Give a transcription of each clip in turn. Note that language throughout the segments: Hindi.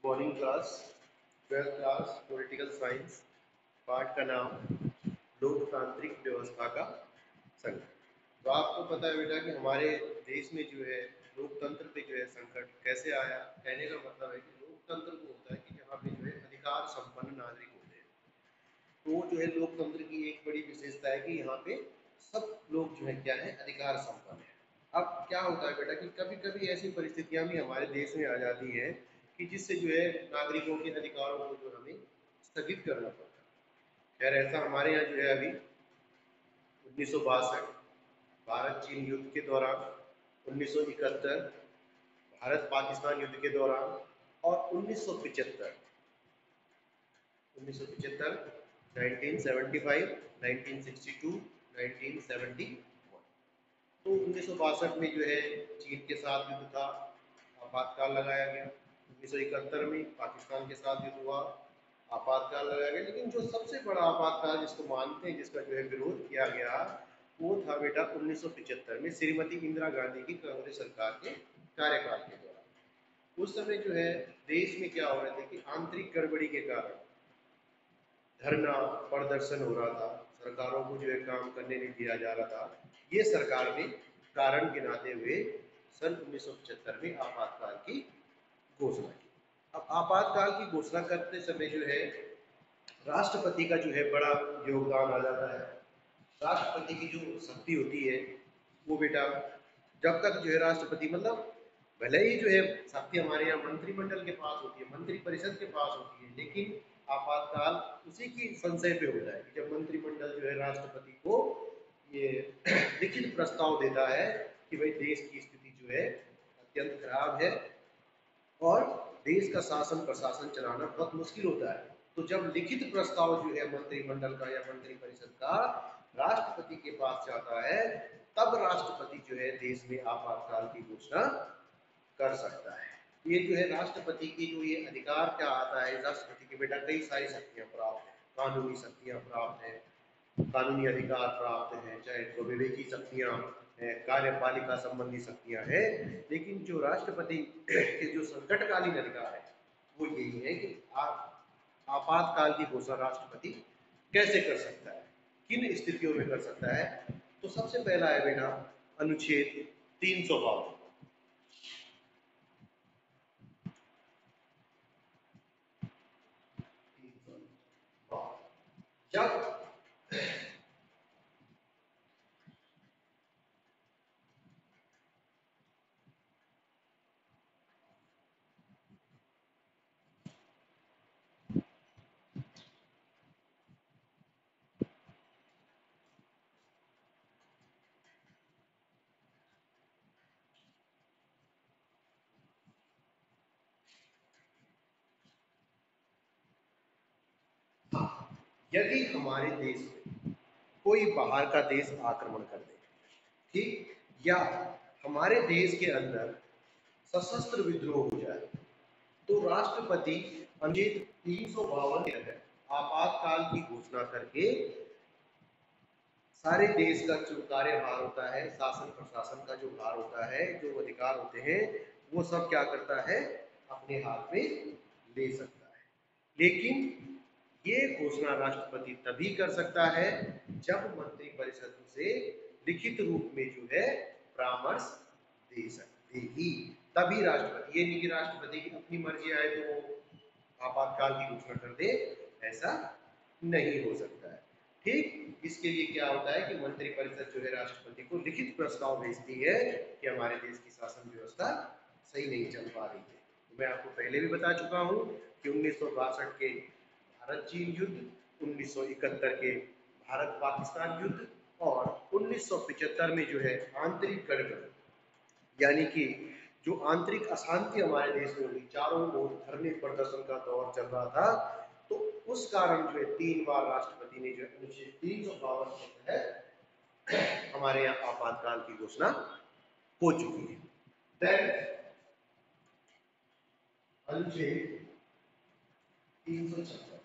Morning class 12th class political science. पाठ का नाम लोकतांत्रिक व्यवस्था का संकट। तो आपको पता है बेटा कि हमारे देश में जो है लोकतंत्र पे जो है संकट कैसे आया। कहने का मतलब है कि लोकतंत्र वो होता है कि जहाँ पे जो है अधिकार संपन्न नागरिक होते हैं। तो जो है लोकतंत्र की एक बड़ी विशेषता है कि यहाँ पे सब लोग जो है क्या है अधिकार संपन्न है। अब क्या होता है बेटा कि कभी कभी ऐसी परिस्थितियां भी हमारे देश में आ जाती हैं कि जिससे जो है नागरिकों के अधिकारों को जो हमें स्थगित करना पड़ता है। खैर ऐसा हमारे यहाँ जो है अभी 1962 भारत चीन युद्ध के दौरान, 1971 भारत पाकिस्तान युद्ध के दौरान और 1975 1975, 1962, 1971। तो 1962 में जो है चीन के साथ युद्ध था, आपातकाल लगाया गया। 1971 में पाकिस्तान के साथ युद्ध हुआ, आपातकाल लगाया गया। लेकिन जो सबसे बड़ा आपातकाल जिसको मानते हैं, जिसका जो है विरोध किया गया, वो था बेटा 1975 में श्रीमती इंदिरा गांधी की कांग्रेस सरकार के कार्यकाल के दौरान। उस समय जो है देश में क्या हो रहे थे कि आंतरिक गड़बड़ी के कारण धरना प्रदर्शन हो रहा था, सरकारों को जो है काम करने नहीं दिया जा रहा था। ये सरकार ने कारण गिनाते हुए सन 1975 में आपातकाल की घोषणा की। अब आपातकाल की घोषणा करते समय जो है राष्ट्रपति का जो है बड़ा योगदान आ जाता है। राष्ट्रपति की जो शक्ति होती है वो बेटा, जब तक जो है राष्ट्रपति मतलब भले ही जो है शक्ति हमारे यहाँ मंत्रिमंडल के पास होती है, मंत्रि परिषद के पास होती है, लेकिन आपातकाल उसी की संशय पे होता है कि जब मंत्रिमंडल जो है राष्ट्रपति को ये लिखित प्रस्ताव देता है कि भाई देश की स्थिति जो है अत्यंत खराब है और देश का शासन प्रशासन चलाना बहुत मुश्किल होता है। तो जब लिखित प्रस्ताव जो है मंत्रिमंडल का या मंत्रि परिषद का राष्ट्रपति के पास जाता है, तब राष्ट्रपति जो है देश में आपातकाल की घोषणा कर सकता है। ये जो है राष्ट्रपति की जो ये अधिकार क्या आता है, राष्ट्रपति के बेटा कई सारी शक्तियां प्राप्त है, कानूनी शक्तियां प्राप्त है, कानूनी अधिकार प्राप्त है, चाहे तो विवेकी शक्तियां है, कार्यपालिका संबंधी शक्तियां है। लेकिन जो राष्ट्रपति के जो संकटकालीन अधिकार है वो यही है कि आपातकाल की घोषणा राष्ट्रपति कैसे कर सकता है, किन स्थितियों में कर सकता है। तो सबसे पहला है बेटा अनुच्छेद 352। जब यदि हमारे देश में कोई बाहर का देश आक्रमण कर दे, ठीक, या हमारे देश के अंदर सशस्त्र विद्रोह हो जाए, तो राष्ट्रपति अनुच्छेद 352 के तहत आपातकाल की घोषणा करके सारे देश का जो कार्यभार होता है, शासन प्रशासन का जो भार होता है, जो अधिकार होते हैं, वो सब क्या करता है अपने हाथ में ले सकता है। लेकिन ये घोषणा राष्ट्रपति तभी कर सकता है जब मंत्रिपरिषद से लिखित रूप में जो है परामर्श दे सकते ही, तभी राष्ट्रपति, ये नहीं कि राष्ट्रपति की अपनी मर्जी आए तो वो आपातकाल की घोषणा कर दे, ऐसा नहीं हो सकता है। ठीक, इसके लिए क्या होता है कि मंत्रिपरिषद जो है राष्ट्रपति को लिखित प्रस्ताव भेजती है कि हमारे देश की शासन व्यवस्था सही नहीं चल पा रही है। तो मैं आपको पहले भी बता चुका हूँ कि 1962 के भारत चीन युद्ध, 1971 के भारत पाकिस्तान युद्ध और 1975 में जो है आंतरिक गड़बड़ी, यानी कि जो आंतरिक अशांति हमारे देश में हुई, चारों ओर धरने प्रदर्शन का दौर चल रहा था, तो उस कारण जो है 3 बार राष्ट्रपति ने जो है अनुच्छेद 352 के तहत हमारे यहाँ आपातकाल की घोषणा हो चुकी है। देन अनुच्छेद 356,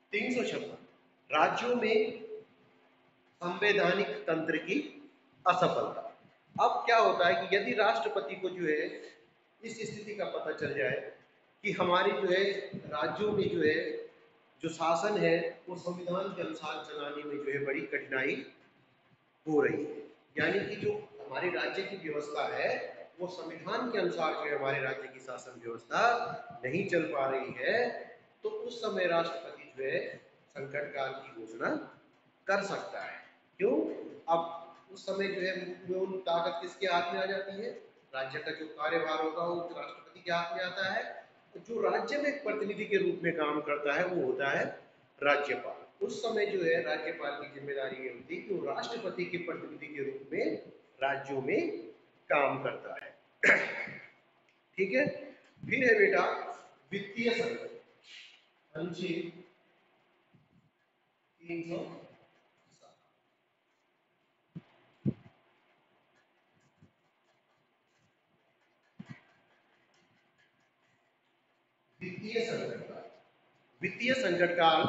356 राज्यों में संवैधानिक तंत्र की असफलता। अब क्या होता है कि यदि राष्ट्रपति को जो है इस स्थिति का पता चल जाए कि हमारी जो है राज्यों में जो है जो शासन है वो संविधान के अनुसार चलाने में जो है बड़ी कठिनाई हो रही है, यानी कि जो हमारे राज्य की व्यवस्था है वो संविधान के अनुसार जो है हमारे राज्य की शासन व्यवस्था नहीं चल पा रही है, तो उस समय राष्ट्रपति जो है संकट काल की घोषणा कर सकता है। क्यों? अब उस समय जो है मूल ताकत किसके हाथ में आ जाती है? राज्य का जो कार्यभार होगा वो राष्ट्रपति के हाथ में आता है। तो जो राज्य में एक प्रतिनिधि के रूप में काम करता है वो होता है राज्यपाल। उस समय जो है राज्यपाल की जिम्मेदारी ये होती है कि वो राष्ट्रपति के प्रतिनिधि के रूप में राज्यों में काम करता है। ठीक है। फिर है बेटा वित्तीय संकट, अनुच्छेद 300। वित्तीय संकट काल, वित्तीय संकट काल,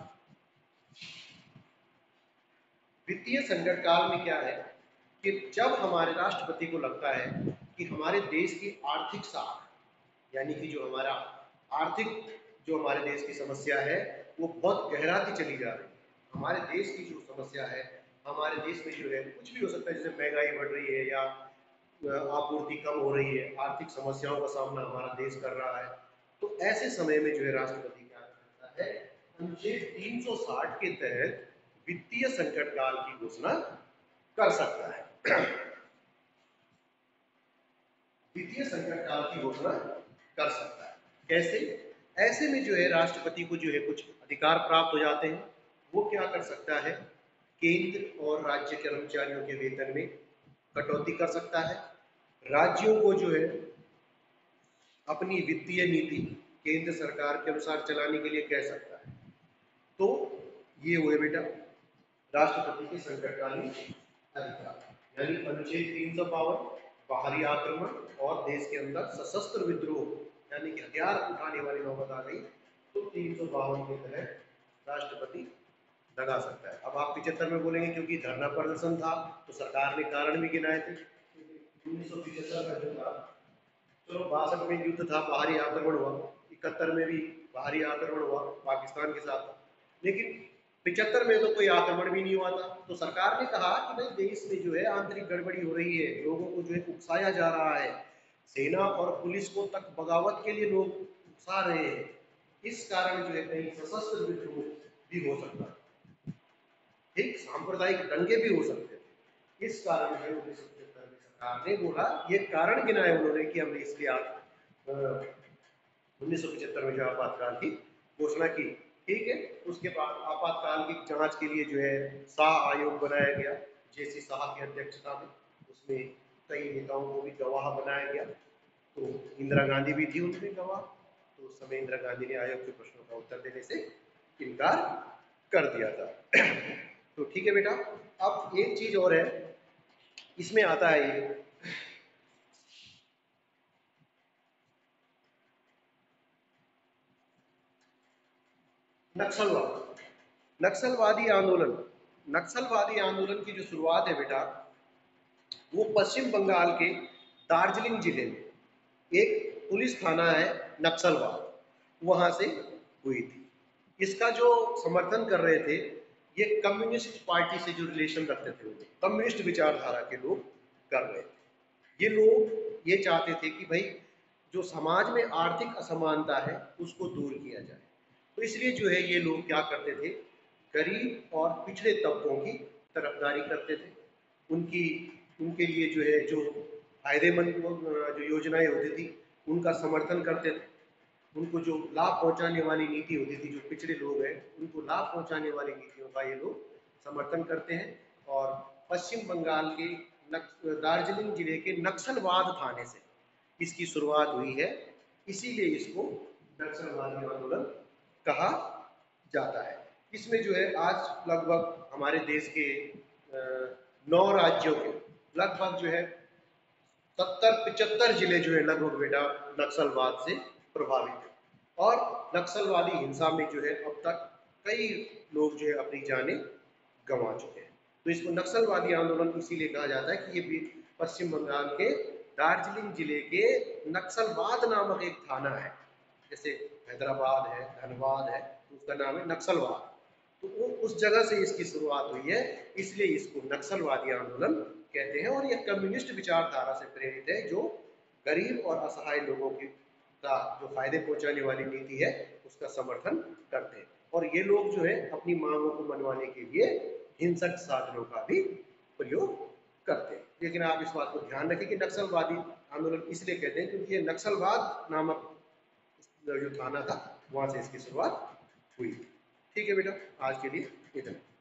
वित्तीय संकट काल में क्या है कि जब हमारे राष्ट्रपति को लगता है कि हमारे देश की आर्थिक साख, यानी कि जो हमारा आर्थिक जो हमारे देश की समस्या है वो बहुत गहराती चली जा रही है। हमारे देश की जो समस्या है, हमारे देश में जो है कुछ भी हो सकता है, जैसे महंगाई बढ़ रही है या आपूर्ति कम हो रही है, आर्थिक समस्याओं का सामना हमारा देश कर रहा है, तो ऐसे समय में जो है राष्ट्रपति क्या करता है, अनुच्छेद 360 के तहत वित्तीय संकट काल की घोषणा कर सकता है। वित्तीय संकट काल की घोषणा कर सकता है। कैसे? ऐसे में जो है राष्ट्रपति को जो है कुछ अधिकार प्राप्त हो जाते हैं। वो क्या कर सकता है, केंद्र और राज्य कर्मचारियों के वेतन में कटौती कर सकता है, राज्यों को जो है अपनी वित्तीय नीति केंद्र सरकार के अनुसार चलाने के लिए कह सकता है। तो ये हुए बेटा राष्ट्रपति के संकटकालीन अधिकार, यानी अनुच्छेद 352 बाहरी आक्रमण और देश के अंदर सशस्त्र विद्रोह यानी कि हथियार उठाने वाली नौबत आ गई तो 352 के तहत राष्ट्रपति लगा सकता है। अब आप 75 में बोलेंगे क्योंकि धरना प्रदर्शन था तो सरकार ने कारण भी गिनाए थे। 1975 का जो था, चलो 62 में युद्ध था, बाहरी आक्रमण हुआ, 71 में भी बाहरी आक्रमण हुआ पाकिस्तान के साथ, लेकिन 75 में तो कोई आक्रमण भी नहीं हुआ था। तो सरकार ने कहा कि भाई देश में जो है आंतरिक गड़बड़ी हो रही है, लोगों को जो है उकसाया जा रहा है, सेना और पुलिस को तक बगावत के लिए लोग उकसा रहे हैं, इस कारण जो है कहीं सशस्त्र विद्रोह भी हो सकता है, ठीक, सांप्रदायिक दंगे भी हो सकते थे। इस कारण जो 1975 में सरकार ने बोला, ये कारण गिनाए उन्होंने कि हमने इसलिए 1975 में जो आपातकाल की घोषणा की। ठीक है। उसके बाद आपातकाल की जांच के लिए जो है शाह आयोग बनाया गया, जेसी शाह की अध्यक्षता में, उसमें कई नेताओं को भी गवाह बनाया गया। तो इंदिरा गांधी भी थी उनमें गवाह, तो उस समय इंदिरा गांधी ने आयोग के प्रश्नों का उत्तर देने से इनकार कर दिया था। तो ठीक है बेटा, अब एक चीज और है, इसमें आता है ये नक्सलवाद, नक्सलवादी आंदोलन। नक्सलवादी आंदोलन की जो शुरुआत है बेटा, वो पश्चिम बंगाल के दार्जिलिंग जिले में एक पुलिस थाना है नक्सलवाद, वहां से हुई थी। इसका जो समर्थन कर रहे थे ये कम्युनिस्ट पार्टी से जो रिलेशन रखते थे, कम्युनिस्ट विचारधारा के लोग कर रहे थे। ये लोग ये चाहते थे कि भाई जो समाज में आर्थिक असमानता है उसको दूर किया जाए, तो इसलिए जो है ये लोग क्या करते थे, गरीब और पिछड़े तबकों की तरफदारी करते थे। उनकी उनके लिए जो है जो फायदेमंद जो योजनाएं होती थी उनका समर्थन करते थे। उनको जो लाभ पहुंचाने वाली नीति होती थी, जो पिछड़े लोग हैं उनको लाभ पहुंचाने वाली नीतियों का ये लोग समर्थन करते हैं। और पश्चिम बंगाल के दार्जिलिंग जिले के नक्सलवाद थाने से इसकी शुरुआत हुई है, इसीलिए इसको नक्सलवादी आंदोलन कहा जाता है। इसमें जो है आज लगभग हमारे देश के 9 राज्यों के लगभग जो है 70-75 जिले जो है लगभग बेटा नक्सलवाद से प्रभावित है। और नक्सलवादी हिंसा में जो है अब तक कई लोग जो है अपनी जानें गंवा चुके हैं। तो इसको नक्सलवादी आंदोलन इसीलिए कहा जाता है कि ये पश्चिम बंगाल के दार्जिलिंग जिले के नक्सलबाद नामक एक थाना है, जैसे हैदराबाद है, धनबाद है, तो उसका नाम है नक्सलवाद। तो वो उस जगह से इसकी शुरुआत हुई है, इसलिए इसको नक्सलवादी आंदोलन कहते हैं। और ये कम्युनिस्ट विचारधारा से प्रेरित है, जो गरीब और असहाय लोगों की का जो फायदे पहुंचाने वाली नीति है उसका समर्थन करते हैं। और ये लोग जो है अपनी मांगों को मनवाने के लिए हिंसक साधनों का भी प्रयोग करते हैं। लेकिन आप इस बात को ध्यान रखें कि नक्सलवादी आंदोलन इसलिए कहते हैं क्योंकि ये नक्सलवाद नामक जो थाना था वहां से इसकी शुरुआत हुई। ठीक है बेटा, आज के लिए इतना।